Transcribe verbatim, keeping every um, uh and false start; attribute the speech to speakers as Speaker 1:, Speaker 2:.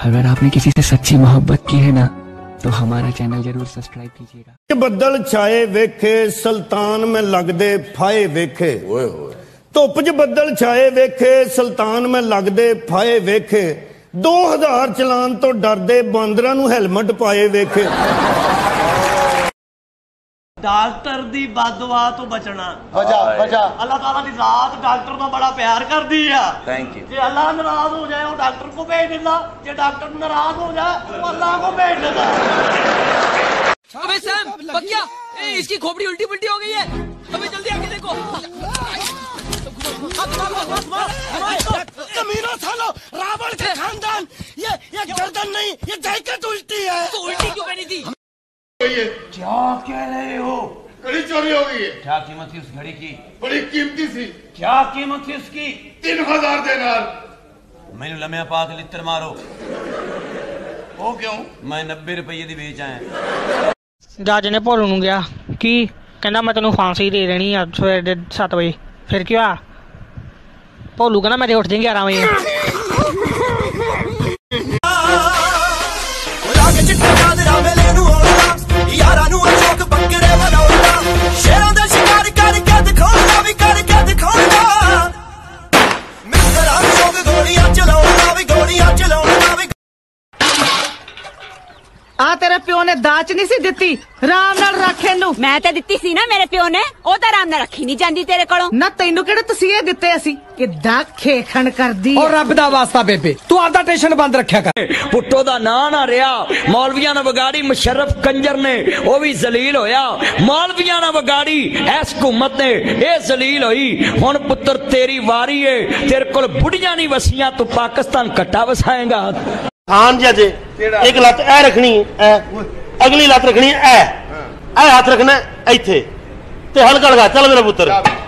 Speaker 1: अगर आपने किसी से सच्ची मोहब्बत की है ना तो हमारा चैनल जरूर सब्सक्राइब कीजिएगा।
Speaker 2: बदल छाए वेखे सुल्तान में लगदे फाए वेखे, धुप च बदल छाए वेखे सुल्तान में लगदे फाए वेखे, दो हजार चलान तो डरदे बांदरां नूं हेलमेट पाए वेखे।
Speaker 3: डॉक्टर दी बददुआ तो बचना।
Speaker 4: बचा बचा
Speaker 3: अल्लाह ताला दी जात डॉक्टर तो बड़ा प्यार कर दी है।
Speaker 4: Thank you.
Speaker 3: जे अल्लाह नाराज हो जाए वो डॉक्टर को भेज देता, जे डॉक्टर नाराज हो जाए वो अल्लाह को भेज देता।
Speaker 5: अबे सैम बकिया, ए, इसकी खोपड़ी उल्टी पुल्टी हो गई है। अबे जल्दी आके देखो।
Speaker 6: कमीनों सालो, रावण के खानदान, ये ये गर्दन नहीं, ये जैकेट उल्टी है।
Speaker 5: तो उल्टी क्यों पहनी थी?
Speaker 3: क्या कह रहे हो?
Speaker 7: घड़ी चोरी हो गई है।
Speaker 3: क्या कीमत थी उस घड़ी की?
Speaker 7: बड़ी कीमती सी।
Speaker 3: क्या कीमत थी उसकी?
Speaker 7: तीन हजार देनार।
Speaker 3: मैंने लम्हे पा के लित्र मारो।
Speaker 7: वो क्यों?
Speaker 3: मैं नब्बे रुपये दी बेच आया।
Speaker 8: जज ने भोलू नूं गया की कहना मैं तेनों फांसी दे देनी है सवेरे सत्त बजे। फिर क्या भोलू कहना मैं उठ जाएंगे ग्यारह बजे।
Speaker 9: आ तेरे प्यो ने दाच नहीं सी दिती, राम नाल रख इनू।
Speaker 10: मैं ते दित्ती सी ना मेरे प्यो ने, ओ तां राम नाल रखी नहीं जांदी तेरे कोलों।
Speaker 9: ना तैनू किहड़े तसीहे दिते असी किदा खेखण करदी।
Speaker 5: और रब दा वास्ता बेबे तू आपदा टेंशन बंद रखया कर। पुट्टो दा ना ना रिया, मौलवियां ने बिगाड़ी मुशर्रफ कंजर ने, ओ भी जलील होया। मौलवियां ने बिगाड़ी इस हुकूमत ने, ए जलील होई। हुण पुत्र तेरी वारी है, तेरे कोल बुढ़ियां नहीं वसियां, तू पाकिस्तान कट्टा वसाएगा।
Speaker 6: खान जी अजे एक लत ए रखनी है, अगली लत रखनी है ए, ए हाथ रखना इथे ते हल्का लगा। चल मेरा पुत्र।